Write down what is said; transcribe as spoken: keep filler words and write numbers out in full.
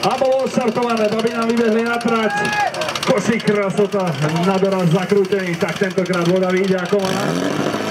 A bolo odstartované, baby nám vybehli na trať. Košík krasota na doraz zakrútený, tak tentokrát voda vyjde ako má.